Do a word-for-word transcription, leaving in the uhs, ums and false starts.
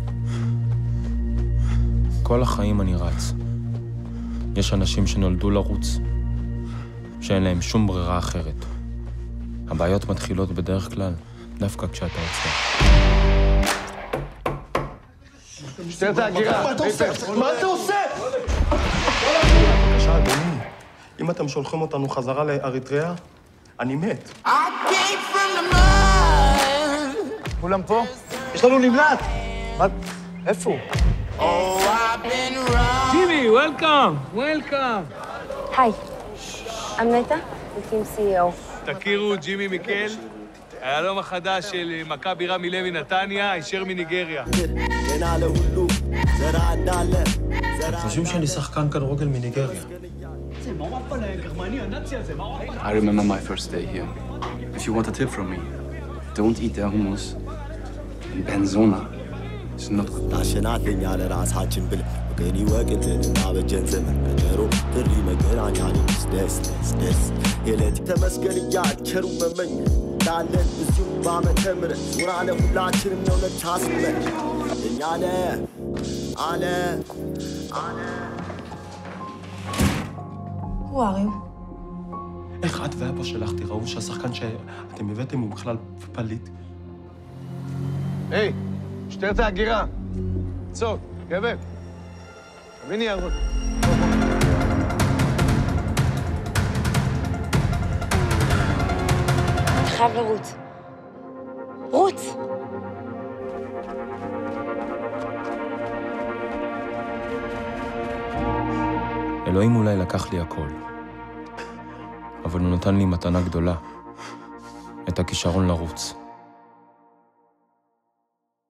כל החיים אני רץ. יש אנשים שנולדו לרוץ, שאין להם שום ברירה אחרת. הבעיות מתחילות בדרך כלל, דווקא כשאתה עוצר. משטרת ההגירה! מה אתה עושה? מה אתה עושה? בבקשה, אדוני, אם אתם שולחים אותנו חזרה לאריתריאה, אני מת. כולם פה? יש לנו נמלט! מה? איפה הוא? Jimmy, welcome, welcome. Hi, I'm Neta, the team C E O. תכירו, ג'ימי מיקל, היהלום החדש של מכבי רמי לוי נתניה, הישר מניגריה. אתם חושבים שאני שחקן כדורגל מניגריה? I remember my first day here. If you want a tip from me, don't eat their hummus. And benzona is not good. Who are you? איך את ואבא שלך תראו שהשחקן שאתם הבאתם הוא בכלל פליט? היי, משטרת ההגירה. צוק, גבר. תביא ניירות. אתה חייב לרוץ. רוץ! אלוהים אולי לקח לי הכל, אבל הוא נתן לי מתנה גדולה, את הכישרון לרוץ.